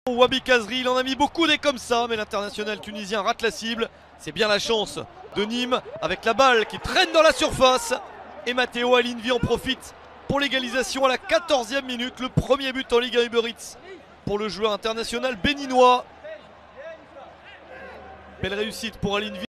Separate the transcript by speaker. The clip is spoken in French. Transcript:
Speaker 1: Wabi Kazri, il en a mis beaucoup des comme ça, mais l'international tunisien rate la cible. C'est bien la chance de Nîmes avec la balle qui traîne dans la surface. Et Matteo Alinvi en profite pour l'égalisation à la 14e minute. Le premier but en Ligue 1 Uber Eats pour le joueur international béninois. Belle réussite pour Alinvi.